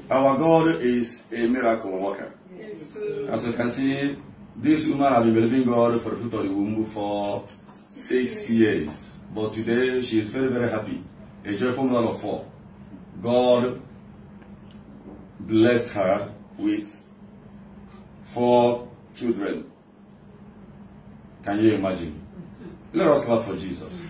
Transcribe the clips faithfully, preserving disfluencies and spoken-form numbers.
Our God is a miracle worker. Yes. As you can see, this woman has been believing God for the fruit of the womb for six years. But today she is very, very happy. A joyful mother of four. God blessed her with four children. Can you imagine? Let us clap for Jesus.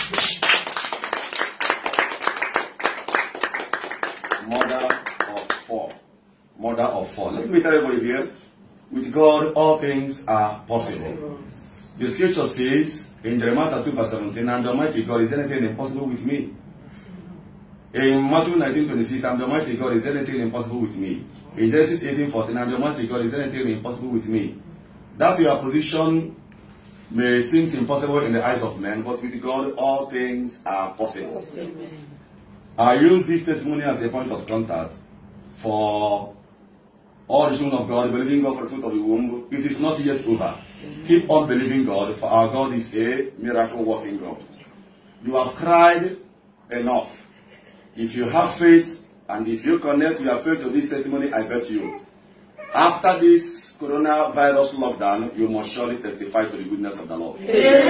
Mother of four. Mother of four. Let me tell everybody here, with God all things are possible. The scripture says in Jeremiah two verse seventeen, and the Almighty God, is anything impossible with me? In Matthew nineteen twenty-six, and the Almighty God, is anything impossible with me? In Genesis eighteen fourteen, and the Almighty God, is anything impossible with me? That your position may seem impossible in the eyes of men, but with God all things are possible. Amen. I use this testimony as a point of contact for all the children of God, believing God for the fruit of the womb. It is not yet over. Amen. Keep on believing God, for our God is a miracle working God. You have cried enough. If you have faith, and if you connect your faith to this testimony, I bet you, after this coronavirus lockdown, you must surely testify to the goodness of the Lord.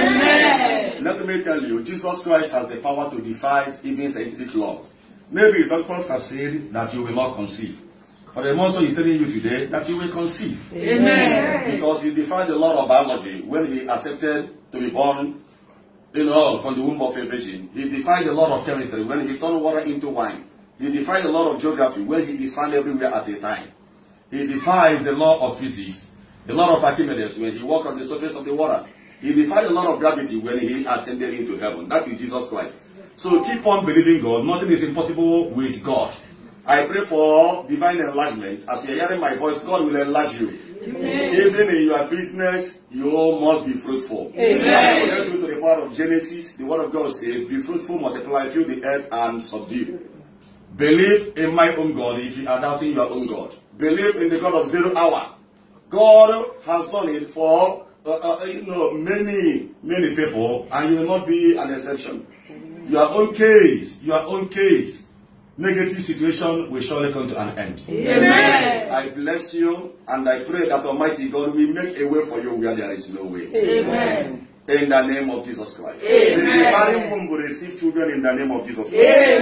Amen. Let me tell you, Jesus Christ has the power to defy even scientific laws. Maybe doctors have said that you will not conceive. But the monster is telling you today that you will conceive. Amen. Because he defied the law of biology when he accepted to be born, you know, from the womb of a virgin. He defied the law of chemistry when he turned water into wine. He defied the law of geography when he is found everywhere at a time. He defied the law of physics, the law of Archimedes when he walked on the surface of the water. He defied the law of gravity when he ascended into heaven. That is Jesus Christ. So keep on believing God. Nothing is impossible with God. I pray for divine enlargement. As you are hearing my voice, God will enlarge you. Amen. Even in your business, you must be fruitful. Amen. According to the part of Genesis, the word of God says, be fruitful, multiply, fill the earth, and subdue. Believe in my own God if you are doubting your own God. Believe in the God of zero hour. God has done it for uh, uh, you know, many, many people, and you will not be an exception. Your own case, your own case, negative situation will surely come to an end. Amen. I bless you, and I pray that Almighty God will make a way for you where there is no way. Amen. In the name of Jesus Christ. Amen. The barren womb will receive children in the name of Jesus Christ.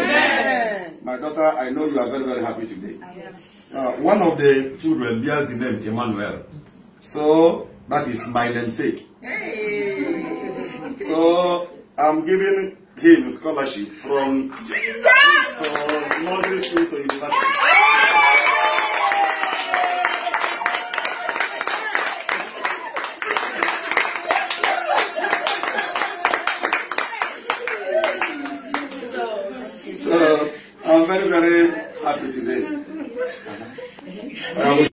Amen. My daughter, I know you are very, very happy today. Yes. Uh, one of the children bears the name Emmanuel. So, that is my namesake. Hey. So, I'm giving him scholarship from, from nursery school to university. So, I'm very, very happy today.